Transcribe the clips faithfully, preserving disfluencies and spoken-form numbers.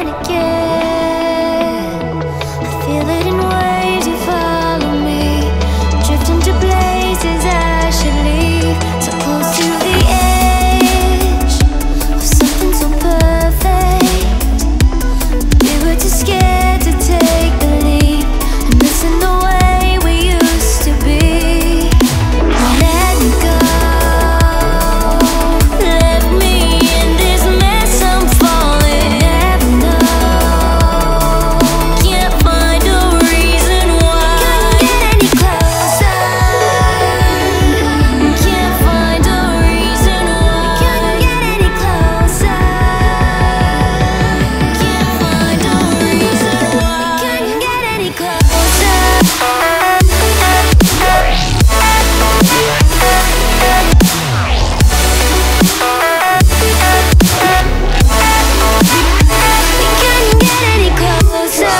and again. I feel it in waves, you follow me, drifting to places I should leave. So close to the edge of something so perfect. We were too scared to take the leap and listen the way we used to be. Let me go. Let me in this mess I'm falling. Never know. Can't find a reason why. Couldn't get any closer. Can't find a reason why. Couldn't get any closer. Can't find a reason why. Couldn't get any closer. Couldn't get any closer.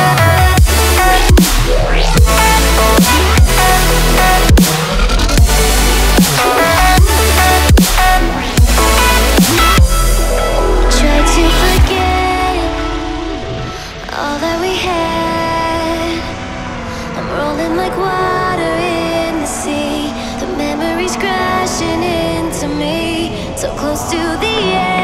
Tried to forget all that we had. I'm rolling like water in the sea. The memories crashing into me. So close to the edge.